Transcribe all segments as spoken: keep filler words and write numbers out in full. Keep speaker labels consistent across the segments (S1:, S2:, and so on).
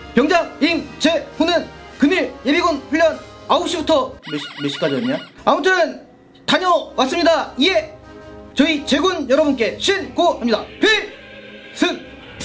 S1: 병장 임재훈은 금일 예비군 훈련 아홉 시부터 몇, 시, 몇 시까지였냐? 아무튼 다녀왔습니다. 예! 저희 제군 여러분께 신고합니다. 필승!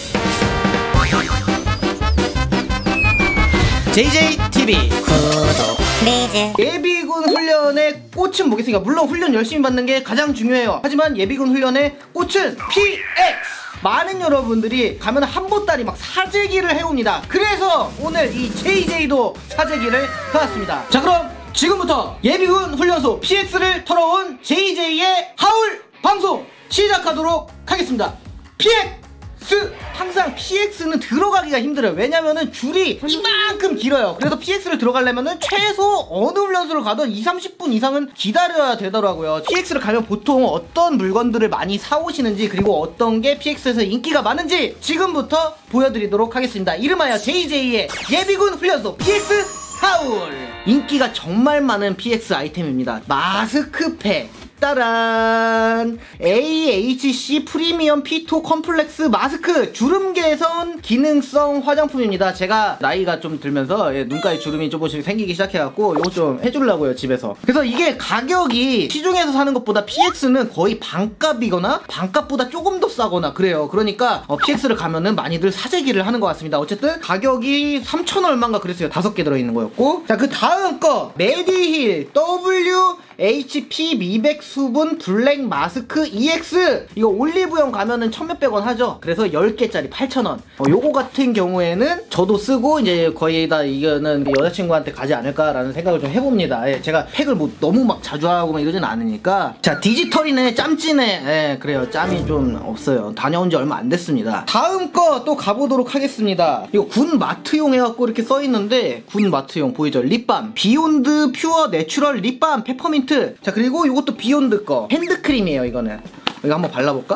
S1: 제이제이티비
S2: 구독 플리즈.
S1: 예비군 훈련의 꽃은 뭐겠습니까? 물론 훈련 열심히 받는 게 가장 중요해요. 하지만 예비군 훈련의 꽃은 피엑스! 많은 여러분들이 가면 한보따리 막 사재기를 해옵니다. 그래서 오늘 이 제이제이도 사재기를 해왔습니다. 자, 그럼 지금부터 예비군 훈련소 피엑스를 털어온 제이제이의 하울 방송 시작하도록 하겠습니다. 피엑스! 항상 피엑스는 들어가기가 힘들어요. 왜냐면은 줄이 이만큼 길어요. 그래서 피엑스를 들어가려면은 최소 어느 훈련소를 가든 이삼십 분 이상은 기다려야 되더라고요. 피엑스를 가면 보통 어떤 물건들을 많이 사오시는지, 그리고 어떤 게 피엑스에서 인기가 많은지 지금부터 보여드리도록 하겠습니다. 이름하여 제이제이의 예비군 훈련소 피엑스 하울! 인기가 정말 많은 피엑스 아이템입니다. 마스크팩, 따란! 에이에이치씨 프리미엄 피토 컴플렉스 마스크! 주름 개선 기능성 화장품입니다. 제가 나이가 좀 들면서 예, 눈가에 주름이 조금씩 생기기 시작해갖고 이거 좀 해주려고요, 집에서. 그래서 이게 가격이 시중에서 사는 것보다 피엑스는 거의 반값이거나 반값보다 조금 더 싸거나 그래요. 그러니까 어, 피엑스를 가면은 많이들 사재기를 하는 것 같습니다. 어쨌든 가격이 삼천 얼마인가 그랬어요. 다섯 개 들어있는 거였고. 자, 그 다음 거 메디힐 더블유 에이치피 미백 수분 블랙 마스크 이엑스. 이거 올리브영 가면은 천몇백 원 하죠. 그래서 열 개짜리 팔천 원. 어, 요거 같은 경우에는 저도 쓰고 이제 거의 다 이거는 여자친구한테 가지 않을까라는 생각을 좀 해봅니다. 예, 제가 팩을 뭐 너무 막 자주 하고 막 이러진 않으니까. 자, 디지털이네, 짬찌네. 예, 그래요. 짬이 좀 없어요. 다녀온 지 얼마 안 됐습니다. 다음 거 또 가보도록 하겠습니다. 이거 군 마트용 해갖고 이렇게 써있는데, 군 마트용 보이죠? 립밤 비욘드 퓨어 내추럴 립밤 페퍼민트. 자, 그리고 이것도 비욘드 거 핸드크림이에요. 이거는 이거 한번 발라볼까?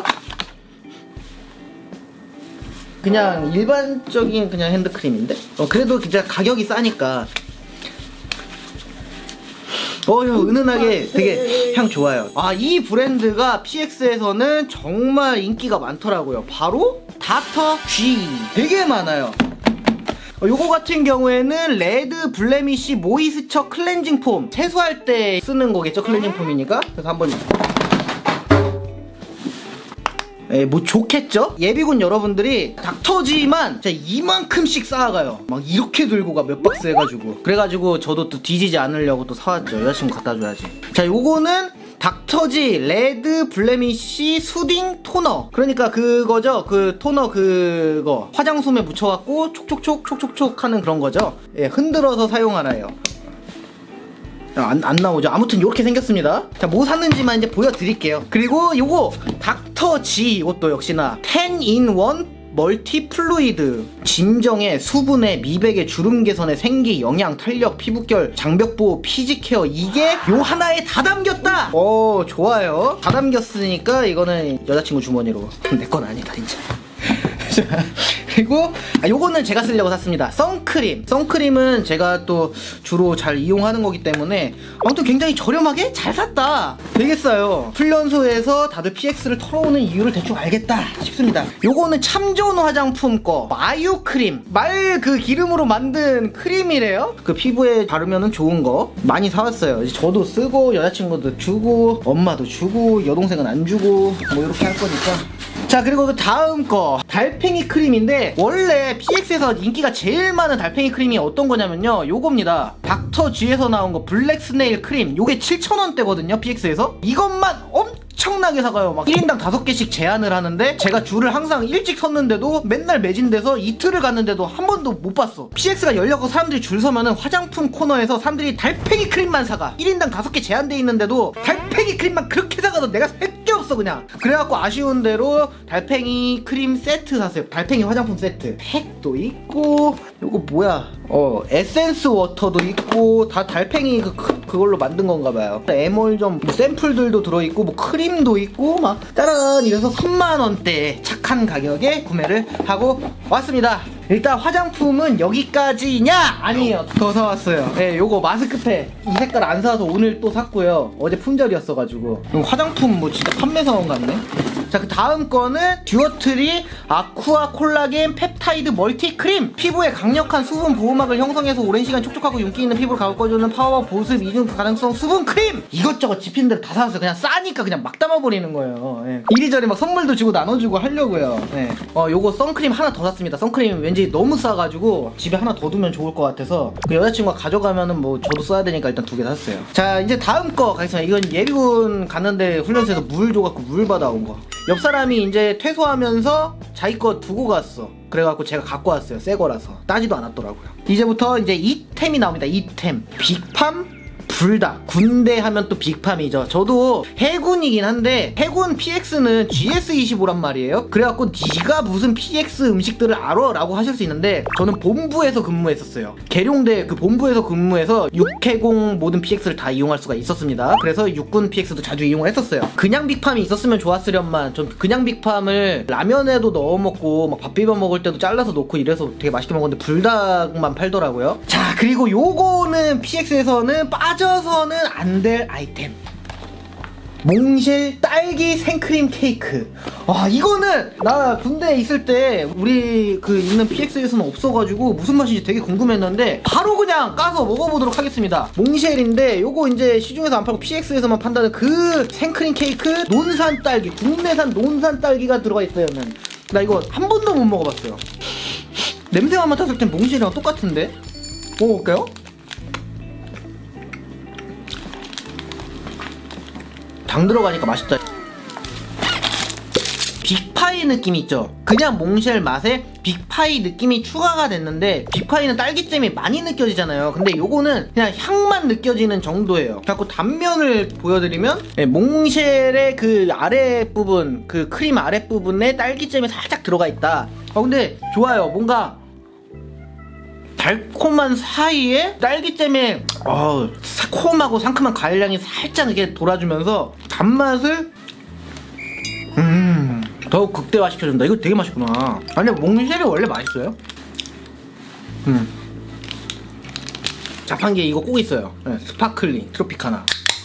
S1: 그냥 일반적인 그냥 핸드크림인데 어, 그래도 진짜 가격이 싸니까 어휴, 은은하게 되게 향 좋아요. 아, 이 브랜드가 피엑스에서는 정말 인기가 많더라고요. 바로 닥터 G. 되게 많아요. 어, 요거 같은 경우에는 레드 블레미쉬 모이스처 클렌징 폼. 세수할 때 쓰는 거겠죠, 클렌징 폼이니까. 그래서 한번 예, 뭐 좋겠죠? 예비군 여러분들이 닥터지만 진짜 이만큼씩 쌓아가요. 막 이렇게 들고 가, 몇 박스 해가지고. 그래가지고 저도 또 뒤지지 않으려고 또 사왔죠. 여자친구 갖다 줘야지. 자, 요거는 닥터지 레드 블레미쉬 수딩 토너. 그러니까 그거죠. 그 토너 그거 화장솜에 묻혀갖고 촉촉촉 촉촉촉 하는 그런 거죠. 예, 흔들어서 사용하나요. 안, 안 나오죠. 아무튼 이렇게 생겼습니다. 자, 뭐 샀는지만 이제 보여드릴게요. 그리고 요거 닥터지, 이것도 역시나 텐 인 원 멀티 플루이드. 진정에 수분에 미백에 주름 개선에 생기 영양 탄력 피부결 장벽 보호 피지 케어, 이게 요 하나에 다 담겼다. 오, 좋아요. 다 담겼으니까 이거는 여자친구 주머니로. 내 건 아니다 진짜. 그리고 아, 요거는 제가 쓰려고 샀습니다. 선크림. 선크림은 제가 또 주로 잘 이용하는 거기 때문에 아무튼 굉장히 저렴하게 잘 샀다. 되게 싸요. 훈련소에서 다들 피엑스를 털어오는 이유를 대충 알겠다 싶습니다. 요거는 참좋은 화장품 거 마유 크림. 말 그 기름으로 만든 크림이래요. 그 피부에 바르면은 좋은 거 많이 사왔어요. 이제 저도 쓰고 여자친구도 주고 엄마도 주고 여동생은 안 주고 뭐 이렇게 할 거니까. 자, 그리고 그 다음 거 달팽이 크림인데, 원래 피엑스에서 인기가 제일 많은 달팽이 크림이 어떤 거냐면요, 요겁니다. 닥터G에서 나온 거 블랙 스네일 크림. 요게 칠천 원대거든요 피엑스에서. 이것만 엄청나게 사가요. 막 일 인당 다섯 개씩 제한을 하는데, 제가 줄을 항상 일찍 섰는데도 맨날 매진돼서 이틀을 갔는데도 한 번도 못 봤어. 피엑스가 열렸고 사람들이 줄 서면은 화장품 코너에서 사람들이 달팽이 크림만 사가. 일 인당 다섯 개 제한돼 있는데도 달팽이 크림만 그렇게 사가도 내가 살 게 없어 그냥. 그래갖고 아쉬운 대로 달팽이 크림 세트 샀어요. 달팽이 화장품 세트. 팩도 있고, 요거 뭐야, 어 에센스 워터도 있고, 다 달팽이 그, 그걸로 만든 건가 봐요. 에멀전 뭐 샘플들도 들어있고, 뭐 크림도 있고, 막 짜란 이래서 삼만 원대 착한 가격에 구매를 하고 왔습니다. 일단 화장품은 여기까지냐? 아니에요. 더 사왔어요. 네, 요거 마스크팩. 이 색깔 안 사서 오늘 또 샀고요. 어제 품절이었어가지고. 화장품 뭐 진짜 판매사원 같네. 자, 그 다음 거는 듀어트리 아쿠아 콜라겐 펩타이드 멀티 크림. 피부에 강력한 수분 보호막을 형성해서 오랜 시간 촉촉하고 윤기 있는 피부를 가꿔주는 파워 보습 이중 가능성 수분 크림. 이것저것 집히는 대로 다 사왔어요. 그냥 싸니까 그냥 막 담아버리는 거예요. 예. 이리저리 막 선물도 주고 나눠주고 하려고요. 예. 어, 요거 선크림 하나 더 샀습니다. 선크림 왠지 너무 싸가지고 집에 하나 더 두면 좋을 것 같아서 그 여자친구가 가져가면은 뭐 저도 써야 되니까 일단 두 개 샀어요. 자, 이제 다음 거 가겠습니다. 이건 예비군 갔는데 훈련소에서 물 줘갖고 물 받아온 거. 옆 사람이 이제 퇴소하면서 자기 거 두고 갔어. 그래갖고 제가 갖고 왔어요. 새 거라서 따지도 않았더라고요. 이제부터 이제 이템이 나옵니다. 이템 빅팜 불닭. 군대 하면 또 빅팜이죠. 저도 해군이긴 한데 해군 피엑스는 지에스 이십오란 말이에요. 그래갖고 네가 무슨 피엑스 음식들을 알아? 라고 하실 수 있는데 저는 본부에서 근무했었어요. 계룡대 그 본부에서 근무해서 육해공 모든 피엑스를 다 이용할 수가 있었습니다. 그래서 육군 피엑스도 자주 이용을 했었어요. 그냥 빅팜이 있었으면 좋았으련만 전 그냥 빅팜을 라면에도 넣어 먹고 막 밥 비벼 먹을 때도 잘라서 넣고 이래서 되게 맛있게 먹었는데 불닭만 팔더라고요. 자, 그리고 요거는 피엑스에서는 빠져 서는 안 될 아이템. 몽쉘 딸기 생크림 케이크. 와, 이거는 나 군대에 있을 때 우리 그 있는 피엑스에서는 없어가지고 무슨 맛인지 되게 궁금했는데 바로 그냥 까서 먹어보도록 하겠습니다. 몽쉘인데 요거 이제 시중에서 안 팔고 피엑스에서만 판다는 그 생크림 케이크. 논산 딸기, 국내산 논산 딸기가 들어가 있어요. 나 이거 한 번도 못 먹어봤어요. 냄새만 맡았을 땐 몽쉘이랑 똑같은데 먹어볼까요? 당 들어가니까 맛있다. 빅파이 느낌 있죠? 그냥 몽쉘 맛에 빅파이 느낌이 추가가 됐는데 빅파이는 딸기잼이 많이 느껴지잖아요. 근데 요거는 그냥 향만 느껴지는 정도예요. 자꾸 단면을 보여드리면 네, 몽쉘의 그 아랫부분, 그 크림 아랫부분에 딸기잼이 살짝 들어가 있다. 어, 근데 좋아요. 뭔가 달콤한 사이에 딸기잼에 어, 새콤하고 상큼한 과일향이 살짝 이렇게 돌아주면서 단맛을 음 더욱 극대화시켜준다. 이거 되게 맛있구나. 아니, 몽쉘이 원래 맛있어요? 음 자판기에 이거 꼭 있어요. 네, 스파클링 트로피카나.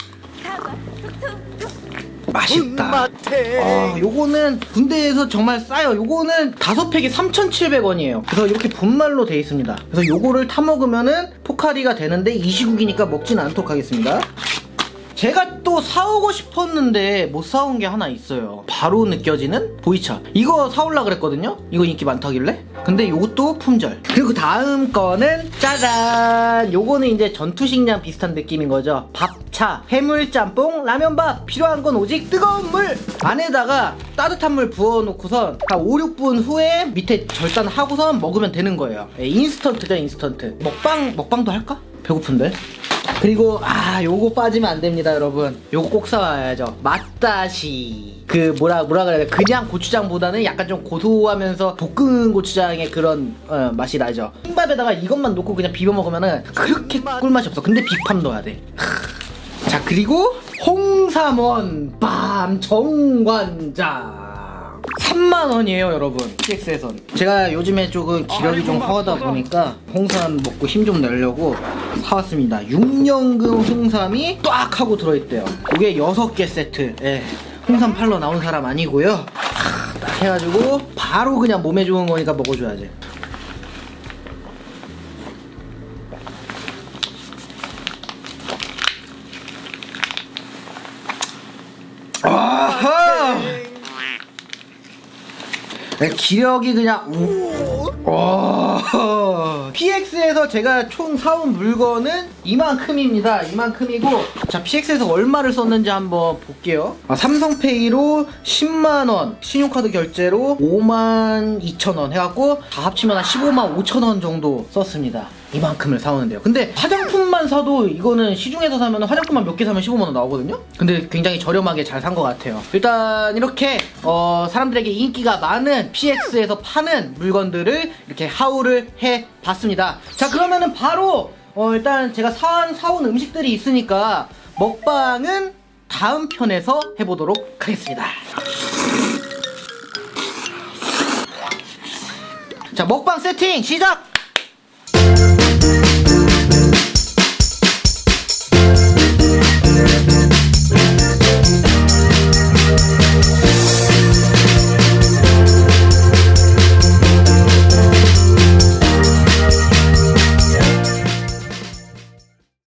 S1: 맛있다. 어, 요거는 군대에서 정말 싸요. 요거는 다섯 팩에 삼천칠백 원이에요 그래서 이렇게 분말로 돼 있습니다. 그래서 요거를 타먹으면은 포카리가 되는데 이 시국이니까 먹진 않도록 하겠습니다. 제가 또 사오고 싶었는데 못 사온 게 하나 있어요. 바로 느껴지는 보이차. 이거 사올라 그랬거든요. 이거 인기 많다길래. 근데 요것도 품절. 그리고 다음 거는 짜잔. 요거는 이제 전투식량 비슷한 느낌인 거죠. 밥차, 해물짬뽕, 라면밥. 필요한 건 오직 뜨거운 물. 안에다가 따뜻한 물 부어놓고선 한 오, 육 분 후에 밑에 절단하고선 먹으면 되는 거예요. 예, 인스턴트죠, 인스턴트. 먹방, 먹방도 할까? 배고픈데. 그리고 아, 요거 빠지면 안 됩니다, 여러분. 요거 꼭 사와야죠. 맛다시. 그 뭐라 뭐라 그래야 돼? 그냥 고추장보다는 약간 좀 고소하면서 볶은 고추장의 그런 어, 맛이 나죠. 흰밥에다가 이것만 넣고 그냥 비벼 먹으면은 그렇게 꿀맛이 없어. 근데 빅팜 넣어야 돼. 자, 그리고 홍삼원 밤 정관장. 삼만 원이에요, 여러분. 피엑스에선. 제가 요즘에 조금 기력이 좀 허하다 보니까 홍삼 먹고 힘 좀 내려고 사왔습니다. 육 년금 홍삼이 딱 하고 들어있대요. 이게 여섯 개 세트. 예. 홍삼 팔러 나온 사람 아니고요. 하, 딱 해가지고 바로 그냥 몸에 좋은 거니까 먹어줘야지. 아하! 기력이 그냥 오. 피엑스에서 제가 총 사온 물건은 이만큼입니다. 이만큼이고, 자, 피엑스에서 얼마를 썼는지 한번 볼게요. 아, 삼성페이로 십만 원, 신용카드 결제로 오만 이천 원 해갖고 다 합치면 한 십오만 오천 원 정도 썼습니다. 이만큼을 사오는데요. 근데 화장품만 사도 이거는 시중에서 사면 화장품만 몇 개 사면 십오만 원 나오거든요. 근데 굉장히 저렴하게 잘 산 것 같아요. 일단 이렇게 어, 사람들에게 인기가 많은 피엑스에서 파는 물건들을 이렇게 하울을 해봤습니다. 자, 그러면은 바로 어, 일단 제가 사온, 사온 음식들이 있으니까 먹방은 다음 편에서 해보도록 하겠습니다. 자, 먹방 세팅 시작!